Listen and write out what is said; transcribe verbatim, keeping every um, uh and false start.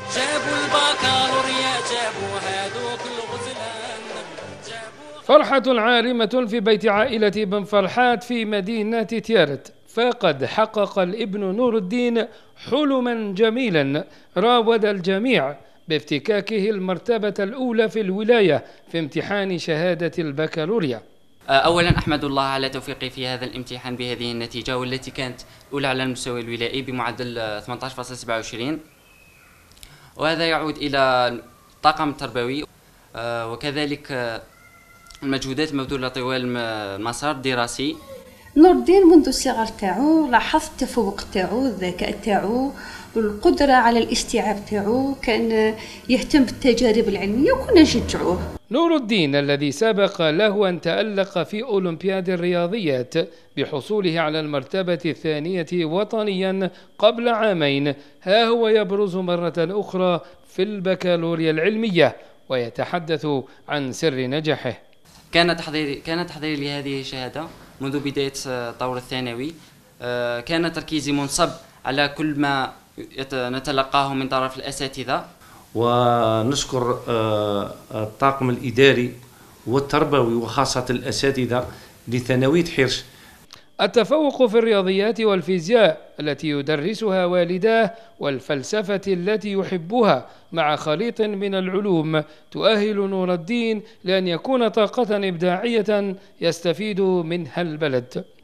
جابوا البكالوريا جابوا هادوك الغزلان جابوا. فرحة عارمة في بيت عائلة بن فرحات في مدينة تيارت، فقد حقق الابن نور الدين حلما جميلا راود الجميع بافتكاكه المرتبة الأولى في الولاية في امتحان شهادة البكالوريا. أولا أحمد الله على توفيقي في هذا الامتحان بهذه النتيجة، والتي كانت أولى على المستوى الولائي بمعدل ثمانية عشر فاصلة سبعة وعشرين، وهذا يعود إلى الطاقم التربوي وكذلك المجهودات المبذولة طوال المسار الدراسي. نور الدين منذ الصغر تاعو لاحظت التفوق تاعو، الذكاء تاعو، القدرة على الاستيعاب تاعو، كان يهتم بالتجارب العلمية وكنا نشجعوه. نور الدين الذي سبق له أن تألق في أولمبياد الرياضيات بحصوله على المرتبة الثانية وطنيا قبل عامين، ها هو يبرز مرة أخرى في البكالوريا العلمية ويتحدث عن سر نجاحه. كان تحضيري كان تحضيري لهذه الشهادة منذ بداية الطور الثانوي، كان تركيزي منصب على كل ما نتلقاه من طرف الأساتذة. ونشكر الطاقم الإداري والتربوي وخاصة الأساتذة لثانوية حرش. التفوق في الرياضيات والفيزياء التي يدرسها والداه والفلسفة التي يحبها مع خليط من العلوم تؤهل نور الدين لأن يكون طاقة إبداعية يستفيد منها البلد.